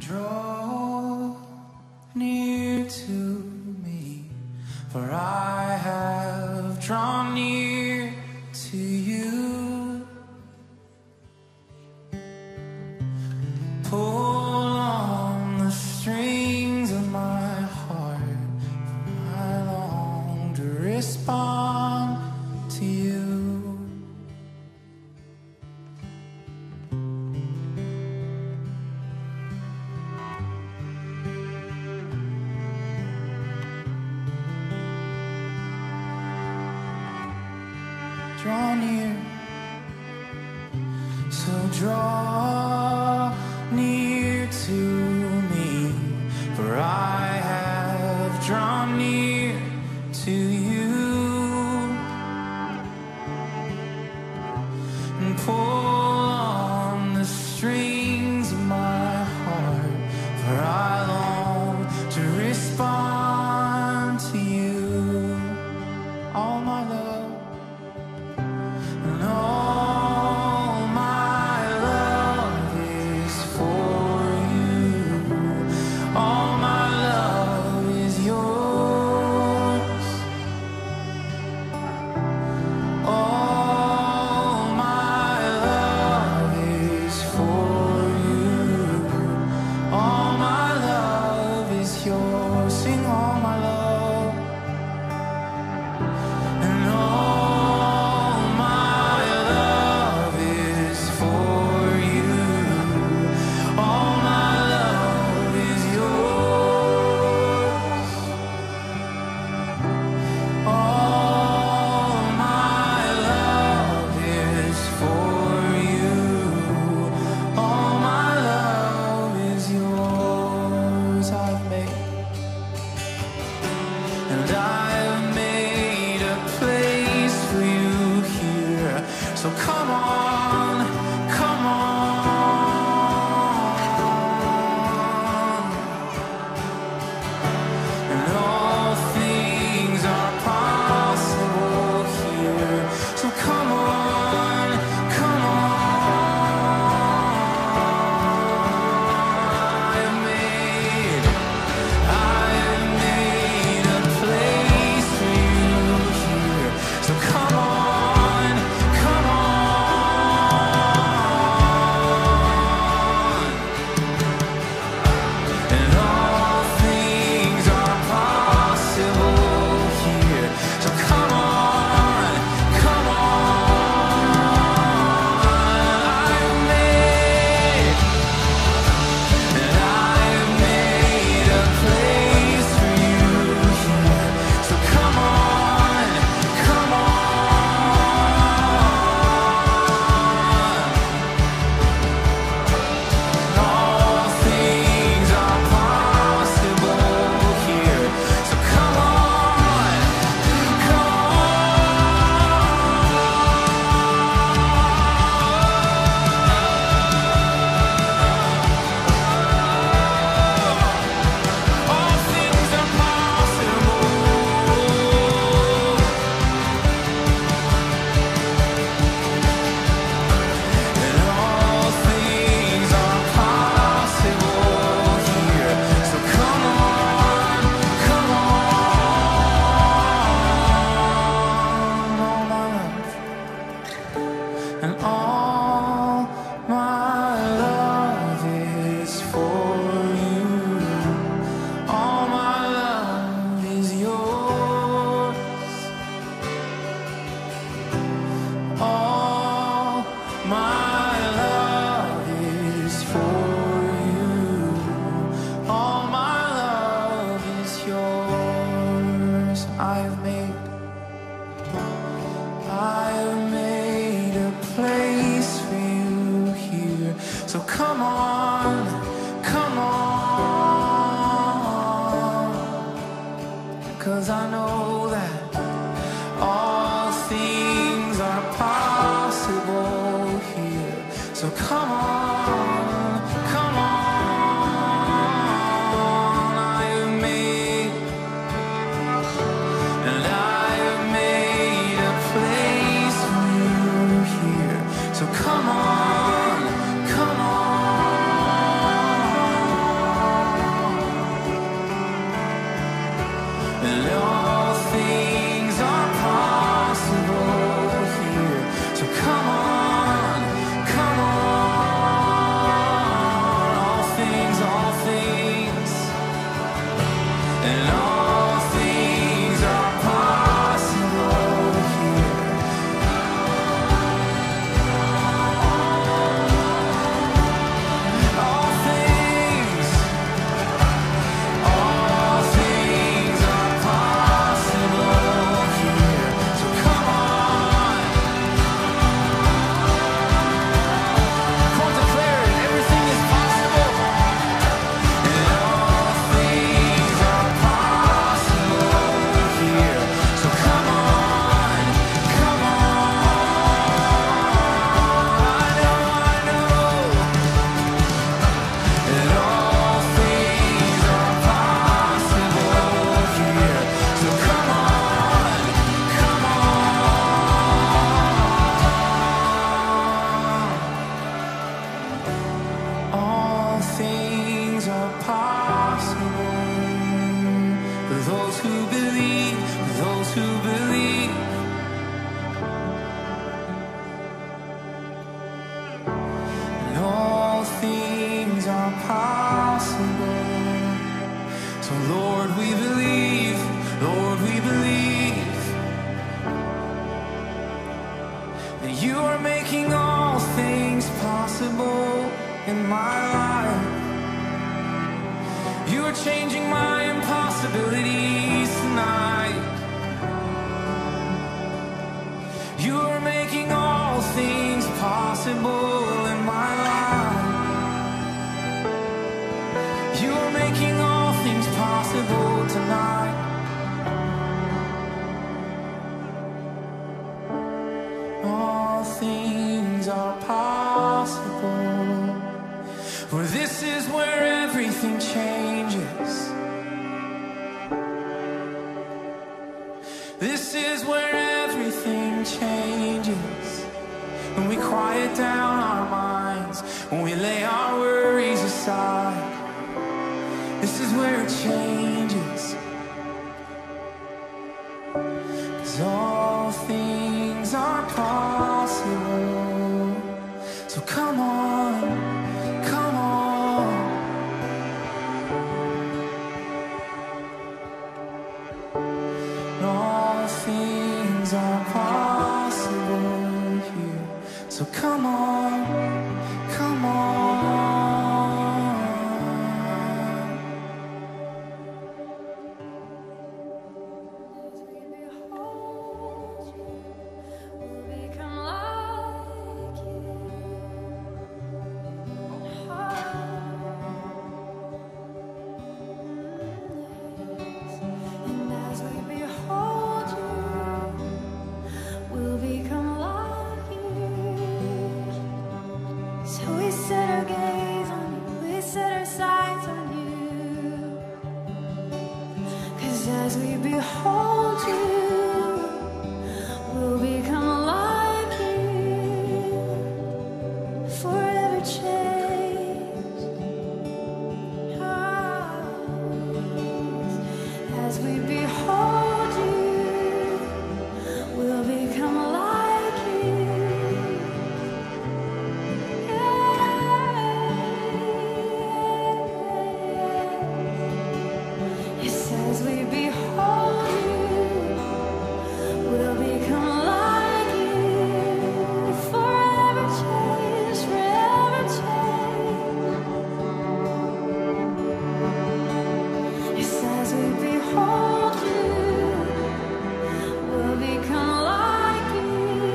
Draw near to me, for I have drawn near to you. Pull on the strings of my heart, for I long to respond to you. Draw near, so draw near to me, for I have drawn near to you. And pull on the strings of my heart, for I long to respond to you. All my love, and all my love is for you. All my love is yours. All my love is for you. All my love is yours. Sing all my love. And all my love is for you. All my love is yours. All my love is for you. All my love is yours. I've made a place for you here. So come on, come on. And all things are possible here. So come on, come on. I've made a place for you here. So come on, come on. And all things are possible here. So come on, come on. I've made a place for you here. So come on, come on. All things are possible here. So come on, come on. All things are possible. And all things are possible here. So come on, come on. All my love, and all my love is for you. All my love is yours. All my love is for you. All my love is yours. I've made a place for you here. So come on, come on. 'Cause I know that all things are possible here. So come on, come on. I've made a place for you here. So come on, come on. things are possible for those who believe, for those who believe. And all things are possible. So Lord, we believe, Lord, we believe that you are making all things possible in my life. You are changing my impossibilities tonight. You are making all things possible in my life. You are making all things possible tonight. All things are possible. For this is where everything changes. This is where everything changes. When we quiet down our minds, when we lay our worries aside, this is where it changes. 'Cause all things are possible. So come on, come on. All things are possible here. So come on, come on. As we behold you, we'll become like you, forever changed. As we behold you, we'll become like you. Yes, as we behold you, we'll become like you, forever changed, forever changed. Yes, as we behold you, we'll become like you.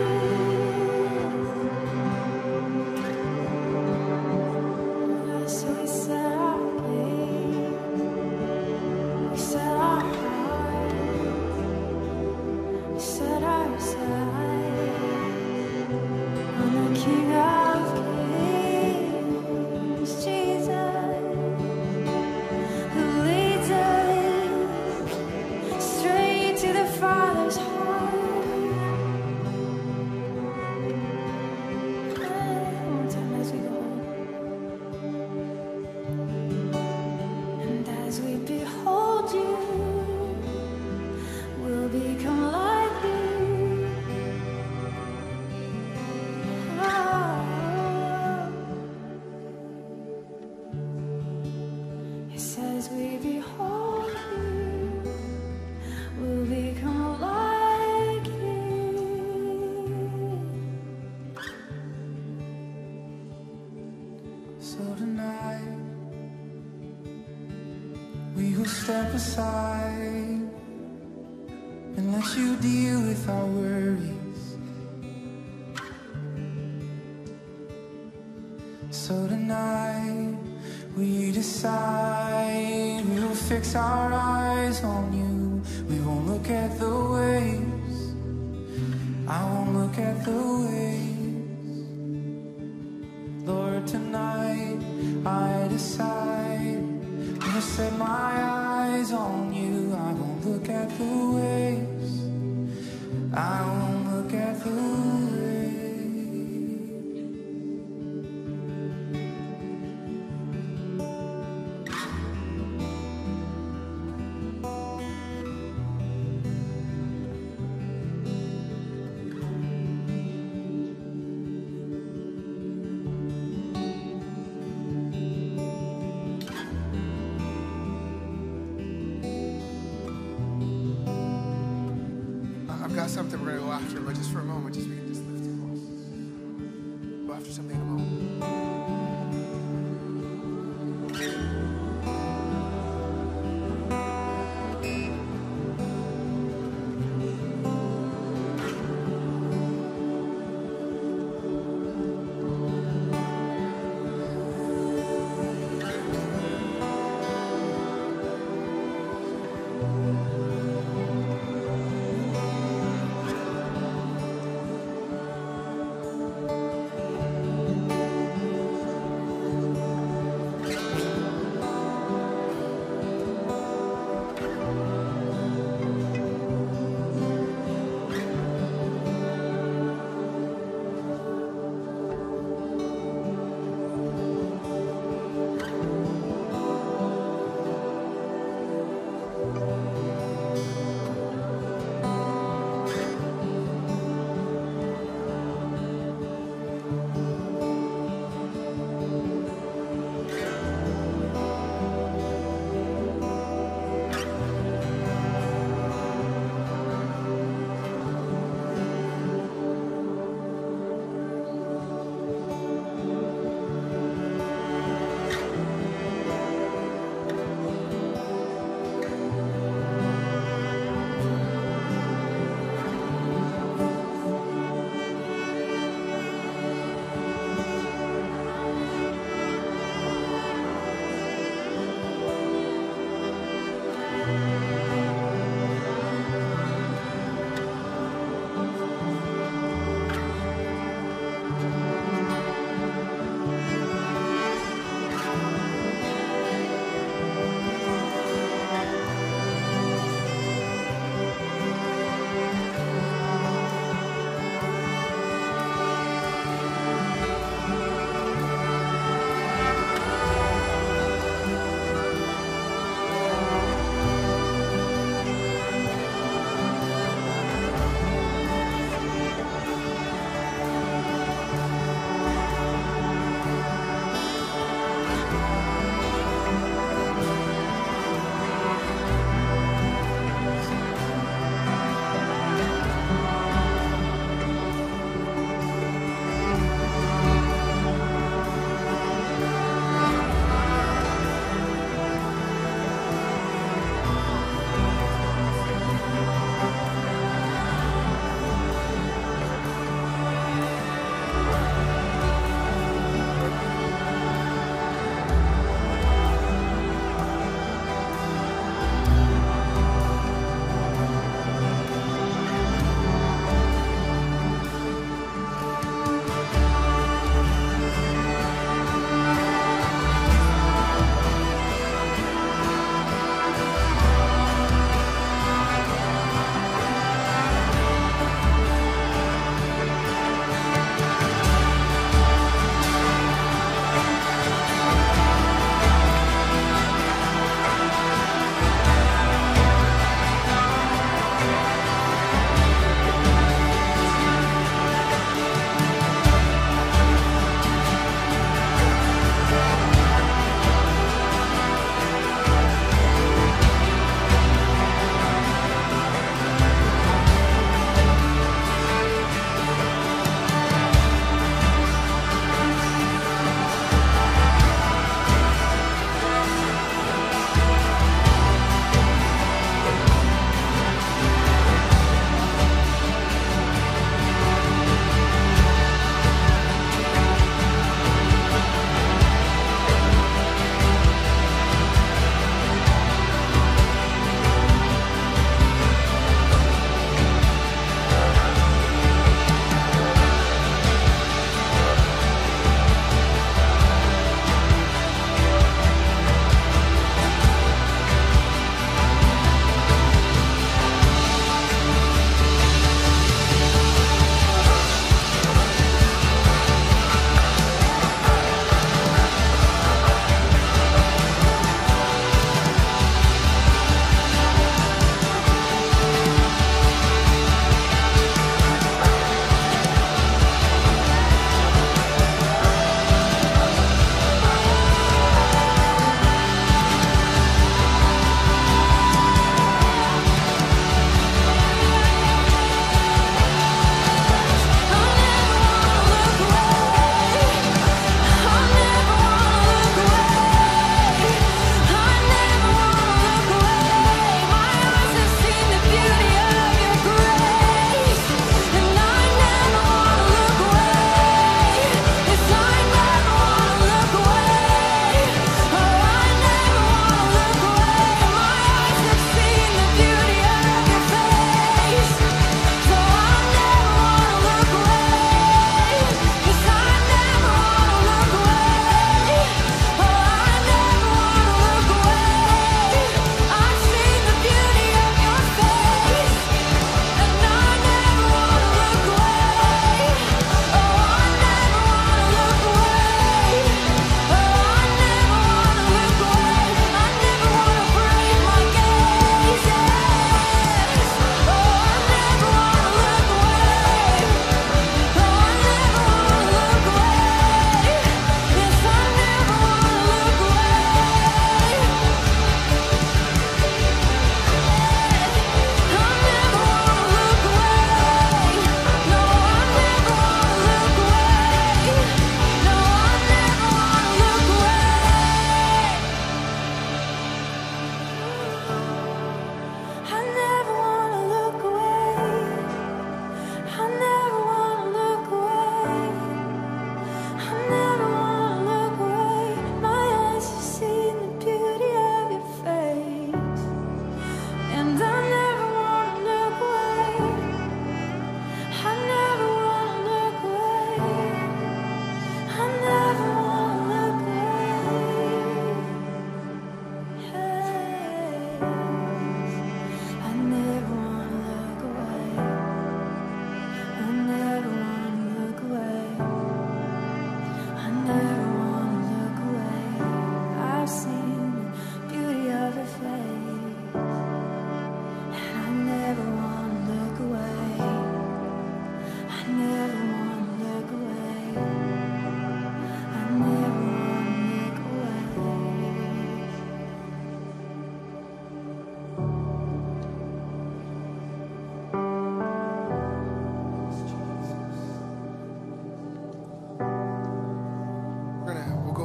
So we set our gaze, we set our hearts, we set our sights on the King of Kings, Jesus, who leads us straight to the Father's heart. One more time as we go home. And as we behold you, we'll become like you. Oh. Yes, as we behold you, we'll become like you. So tonight, we will step aside and let you deal with our worries. So tonight, we decide we will fix our eyes on you. We won't look at the waves. I won't look at the waves. Lord, tonight I decide I'm gonna set my eyes on you. I won't look at the waves. I won't look at the waves. something we're going to go after, but just for a moment, just we can just lift your voice. Go after something in a moment.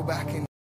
back in